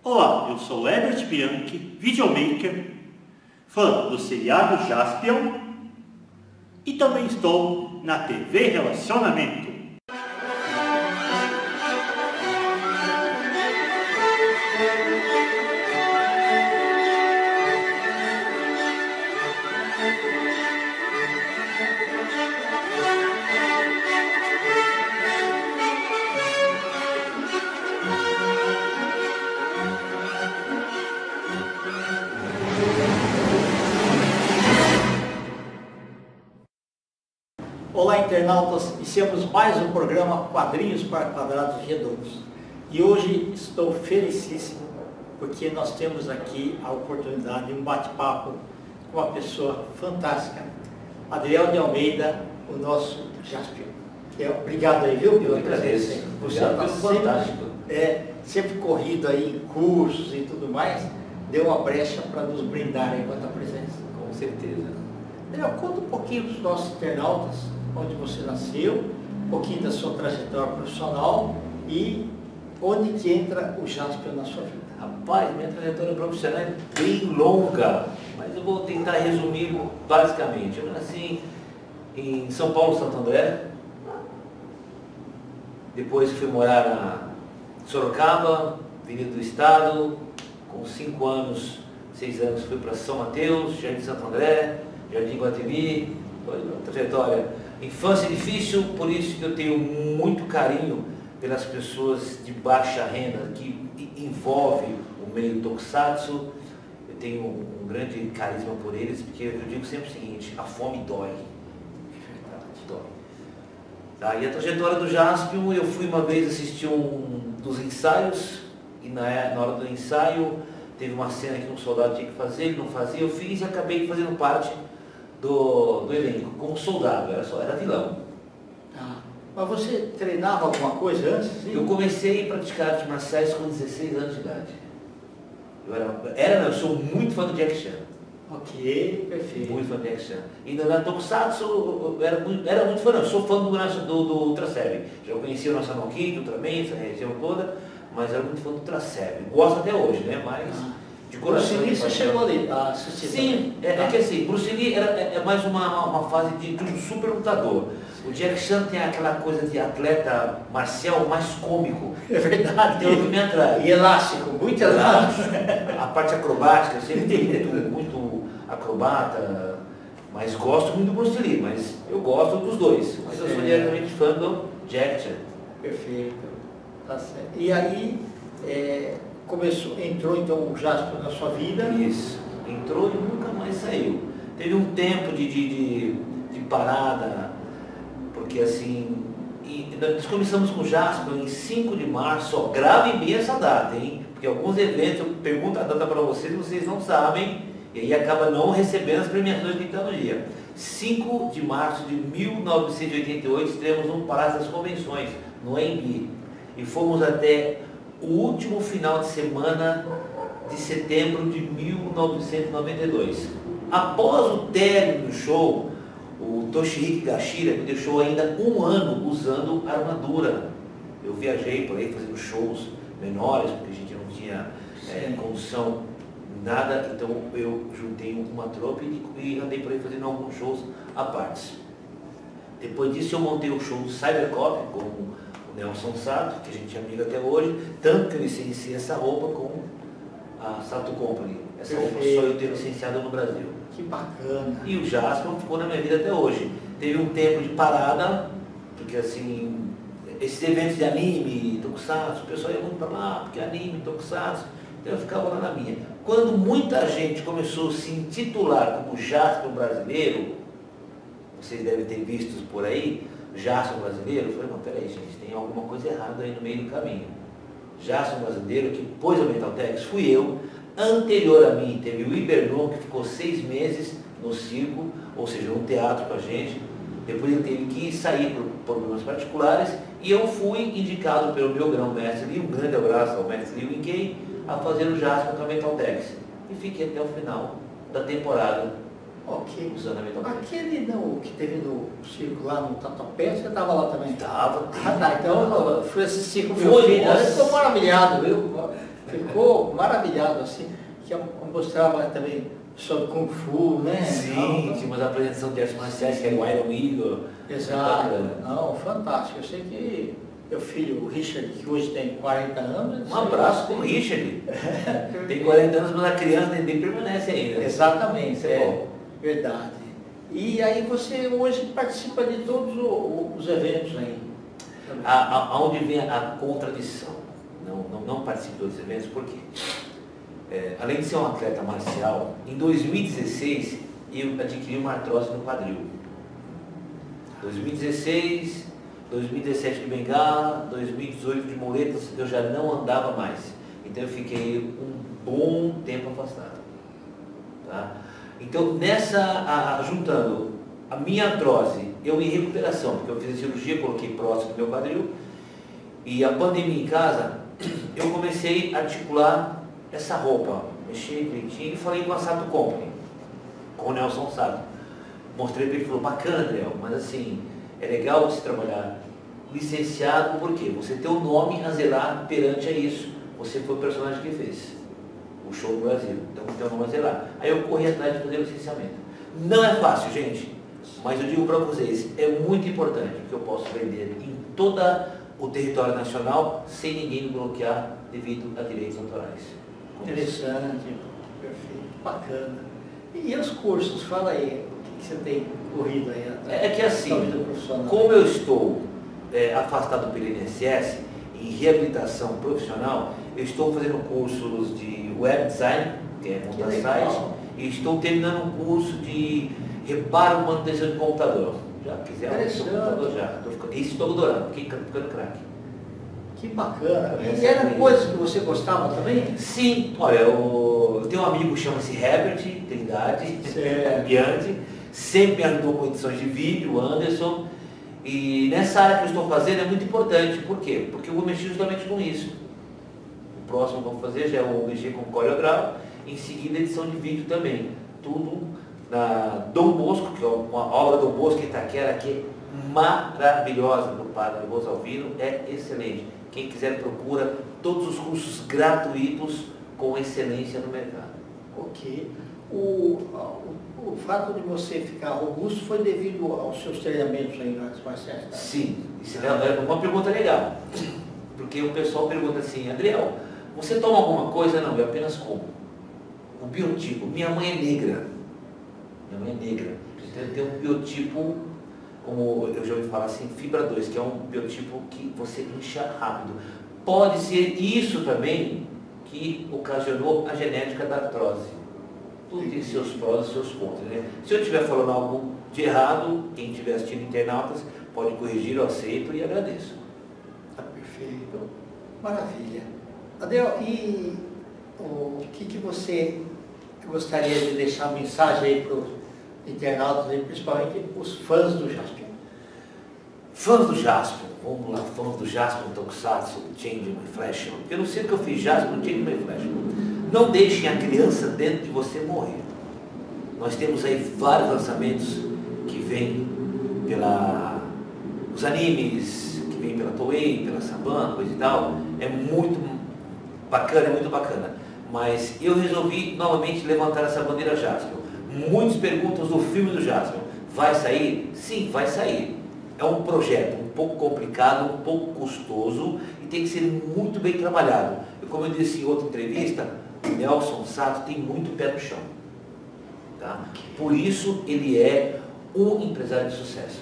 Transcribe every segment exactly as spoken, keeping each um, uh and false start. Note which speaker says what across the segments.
Speaker 1: Olá, eu sou Herbert Bianchi, videomaker, fã do seriado Jaspion e também estou na T V Relacionamento.
Speaker 2: Olá, internautas, iniciamos mais um programa Quadrinhos para Quadrados Redondos. E hoje estou felicíssimo porque nós temos aqui a oportunidade de um bate-papo com uma pessoa fantástica, Adriel de Almeida, o nosso Jaspion. Obrigado aí, viu, pela presença. Você está fantástico. É, sempre corrido aí em cursos e tudo mais, deu uma brecha para nos brindar aí com a tua presença.
Speaker 3: Com certeza.
Speaker 2: Adriel, conta um pouquinho para os nossos internautas onde você nasceu, um pouquinho da sua trajetória profissional e onde que entra o Jaspion na sua vida.
Speaker 3: Rapaz, minha trajetória profissional é bem longa, mas eu vou tentar resumir basicamente. Eu nasci em São Paulo, Santo André, depois fui morar na Sorocaba, Avenida do Estado, com cinco anos, seis anos fui para São Mateus, Jardim Santo André, Jardim Guatemi, foi uma trajetória. Infância difícil, por isso que eu tenho muito carinho pelas pessoas de baixa renda, que envolve o meio tokusatsu. Eu tenho um grande carisma por eles, porque eu digo sempre o seguinte, a fome dói. É verdade, dói. Tá, e a trajetória do Jaspion, eu fui uma vez assistir um dos ensaios, e na, na hora do ensaio teve uma cena que um soldado tinha que fazer, ele não fazia, eu fiz e acabei fazendo parte Do, do elenco, como soldado, era, só, era vilão.
Speaker 2: Ah, mas você treinava alguma coisa antes? Sim?
Speaker 3: Eu comecei a praticar artes marciais com dezesseis anos de idade. Eu era, era eu sou muito fã do Jack Chan.
Speaker 2: Ok, perfeito.
Speaker 3: Muito fã do Jack Chan. E na Tokusatsu, eu era muito, era muito fã, não, eu sou fã do, do, do Ultra Seven. Já conhecia o National Kid, Ultraman, essa região toda, mas era muito fã do Ultra Seven. Gosto até hoje, né? Mas... Ah. De
Speaker 2: coração. Bruce Lee, você chegou ali a assistir?
Speaker 3: Sim, é, é que assim, Bruce Lee era, é, é mais uma, uma fase de, de um super lutador. O Jack Chan tem aquela coisa de atleta marcial mais cômico.
Speaker 2: É verdade.
Speaker 3: Então, que me atrai.
Speaker 2: E elástico, muito elástico.
Speaker 3: A parte acrobática, eu sempre fui muito, muito acrobata, mas gosto muito do Bruce Lee, mas eu gosto dos dois. Mas eu sou diretamente fã do Jack Chan.
Speaker 2: Perfeito, tá certo. E aí, é... Começou, entrou então o Jaspion na sua vida?
Speaker 3: Isso, entrou e nunca mais saiu. Teve um tempo de, de, de, de parada, porque assim, e nós começamos com o Jaspion em cinco de março, ó, gravem bem essa data, hein? Porque alguns eventos, eu pergunto a data para vocês, vocês não sabem, e aí acaba não recebendo as premiações que estão no dia. cinco de março de mil novecentos e oitenta e oito, estivemos no Palácio das Convenções, no A M B, e fomos até o último final de semana de setembro de mil novecentos e noventa e dois. Após o término do show, o Toshihiko Gashira me deixou ainda um ano usando armadura. Eu viajei por aí fazendo shows menores, porque a gente não tinha é, condução, nada, então eu juntei uma tropa e, e andei por aí fazendo alguns shows à parte. Depois disso eu montei o show do Cybercop com Nelson Sato, que a gente é amigo até hoje, tanto que eu licenciei essa roupa com a Sato Company. Essa Perfeito. Roupa só eu tenho licenciado no Brasil.
Speaker 2: Que bacana.
Speaker 3: E o Jaspion ficou na minha vida até hoje. Teve um tempo de parada, porque assim, esses eventos de anime, tokusatsu, o pessoal ia muito para lá, porque anime, tokusatsu, então eu ficava lá na minha. Quando muita gente começou a se intitular como Jaspion brasileiro, vocês devem ter visto por aí, Jaspion brasileiro, eu falei, não, peraí gente, tem alguma coisa errada aí no meio do caminho. Jaspion brasileiro, que pôs a Metaltex, fui eu. Anterior a mim teve o Ibernon, que ficou seis meses no circo, ou seja, no teatro com a gente. Depois ele teve que sair por problemas particulares, e eu fui indicado pelo meu grão-mestre Lee, um grande abraço ao mestre Lee Winkei, a fazer o Jaspion com a Metaltex. E fiquei até o final da temporada.
Speaker 2: Ok.
Speaker 3: Usando a Metaltex.
Speaker 2: Aquele não, que teve no circo lá no Tatuapé, você estava lá também?
Speaker 3: Estava.
Speaker 2: Ah, tá. Então eu fui assistir com o meu filho. Eu estou maravilhado, viu? ficou maravilhado, assim, que eu mostrava também sobre Kung Fu, né?
Speaker 3: Sim,
Speaker 2: Não,
Speaker 3: tinha uma apresentação de artes marciais, que era o Iron Eagle.
Speaker 2: exato, não, fantástico. Eu sei que meu filho, o Richard, que hoje tem quarenta anos...
Speaker 3: Um abraço para o Richard. Tem quarenta anos, mas a criança nem permanece ainda.
Speaker 2: Exatamente,
Speaker 3: Isso é
Speaker 2: é
Speaker 3: bom.
Speaker 2: verdade. E aí você hoje participa de todos o- os eventos aí.
Speaker 3: A- a- Aonde vem a contradição? Não, não, não participo dos eventos, por quê? É, além de ser um atleta marcial, em dois mil e dezesseis eu adquiri uma artrose no quadril. dois mil e dezesseis, dois mil e dezessete de bengala, dois mil e dezoito de muletas, eu já não andava mais. Então eu fiquei um bom tempo afastado. Tá? Então nessa, a, a, juntando a minha artrose, eu em recuperação, porque eu fiz a cirurgia, coloquei próximo do meu quadril, e a pandemia em casa, eu comecei a articular essa roupa, mexi direitinho e falei com a Sato Company, com o Nelson Sato. Mostrei para ele e falou, bacana, Adriel, mas assim, é legal você trabalhar licenciado, porque você tem um nome a zelar perante a isso. Você foi o personagem que fez o show do Brasil, então tem um nome a zelar. Aí eu corri atrás de fazer o licenciamento. Não é fácil, gente, mas eu digo para vocês, é muito importante, porque eu posso vender em todo o território nacional sem ninguém me bloquear devido a direitos autorais.
Speaker 2: Interessante, perfeito, bacana. E os cursos, fala aí, o que você tem corrido aí?
Speaker 3: É, é que assim,
Speaker 2: na vida profissional?
Speaker 3: como eu estou é, afastado pelo I N S S, em reabilitação profissional, eu estou fazendo cursos de web design, que é montar sites, e estou terminando um curso de reparo e manutenção de computador. Já quiser um computador já. Estou ficando, isso estou adorando, fiquei ficando craque.
Speaker 2: Que bacana.
Speaker 3: Essa
Speaker 2: E eram
Speaker 3: é
Speaker 2: coisas que você gostava também?
Speaker 3: Sim, olha, eu, eu tenho um amigo que chama-se Herbert Trindade, Bianchi, sempre me ajudou com edições de vídeo, Anderson, e nessa área que eu estou fazendo é muito importante, por quê? Porque eu vou mexer justamente com isso. O próximo que eu vou fazer já é o mexer com CorelDRAW, em seguida edição de vídeo também, tudo na Dom Bosco, que é uma obra do Bosco em Itaquera, que é maravilhosa, do Padre Rosalvino, é excelente. Quem quiser procura todos os cursos gratuitos com excelência no mercado.
Speaker 2: Ok. O, o, o fato de você ficar robusto foi devido aos seus treinamentos aí nas artes marciais? Tá?
Speaker 3: Sim, isso é uma pergunta legal. Porque o pessoal pergunta assim, Adriel, você toma alguma coisa? Não, eu apenas como. O biotipo, minha mãe é negra. Minha mãe é negra. Então eu tenho um biotipo, como eu já ouvi falar assim, fibra dois, que é um biotipo que você incha rápido. Pode ser isso também que ocasionou a genética da artrose. Tudo tem seus prós e seus contras, né? Se eu estiver falando algo de errado, quem estiver assistindo internautas pode corrigir, eu aceito e agradeço.
Speaker 2: Tá perfeito. Maravilha. Adel, e o que, que você gostaria de deixar uma mensagem aí para os internautas, aí, principalmente os fãs do Jaspion?
Speaker 3: Fãs do Jaspion, vamos lá, fãs do Jaspion, Tokusatsu, Change My Flash. Eu não sei o que eu fiz Jaspion, Change My Flash. Não deixem a criança dentro de você morrer. Nós temos aí vários lançamentos que vêm pela os animes, que vêm pela Toei, pela Saban, coisa e tal. É muito bacana, é muito bacana. Mas eu resolvi novamente levantar essa bandeira Jaspion. Muitos perguntam do filme do Jaspion. Vai sair? Sim, vai sair. É um projeto um pouco complicado, um pouco custoso e tem que ser muito bem trabalhado. E como eu disse em outra entrevista, o Nelson Sato tem muito pé no chão. Tá? Por isso ele é um empresário de sucesso.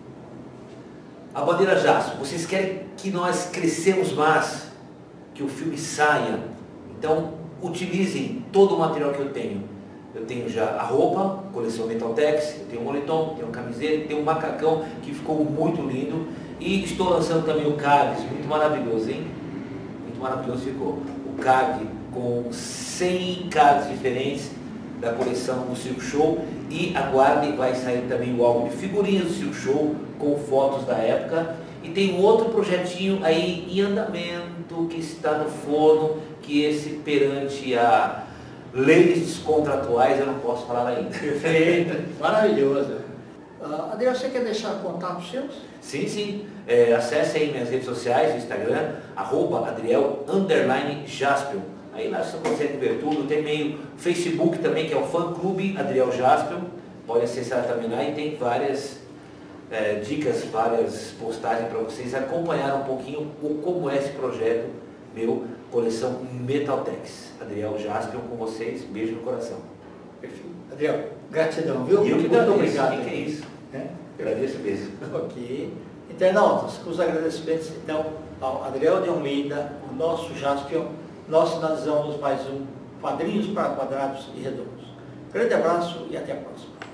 Speaker 3: A bandeira Jaspion, vocês querem que nós crescemos mais, que o filme saia, então utilizem todo o material que eu tenho. Eu tenho já a roupa, coleção Metaltex, eu tenho um moletom, tenho uma camiseta, tenho um macacão que ficou muito lindo e estou lançando também o card, muito maravilhoso, hein? Muito maravilhoso ficou. O card com cem cards diferentes da coleção do Circo Show e aguardem, vai sair também o álbum de figurinhas do Circo Show com fotos da época e tem um outro projetinho aí em andamento que está no forno, que esse perante a leis contratuais eu não posso falar ainda.
Speaker 2: Perfeito, maravilhoso. Uh, Adriel, você quer deixar contatos seus?
Speaker 3: Sim, sim. É, acesse aí minhas redes sociais, Instagram, arroba Adriel, underline Jaspion. Aí lá você consegue ver tudo, tem meio Facebook também, que é o Fã Clube Adriel Jaspion, pode acessar também lá e tem várias é, dicas, várias postagens para vocês acompanhar um pouquinho o, como é esse projeto meu, coleção Metaltex. Adriel Jaspion com vocês, beijo no coração.
Speaker 2: Perfeito. Adriel, gratidão, viu?
Speaker 3: E eu que
Speaker 2: Muito
Speaker 3: agradeço,
Speaker 2: obrigado.
Speaker 3: que, que é isso?
Speaker 2: É?
Speaker 3: Agradeço mesmo.
Speaker 2: Ok. Internautas, com os agradecimentos então ao Adriel de Almeida, o nosso Jaspion, nós finalizamos mais um Quadrinhos para Quadrados e Redondos. Grande abraço e até a próxima.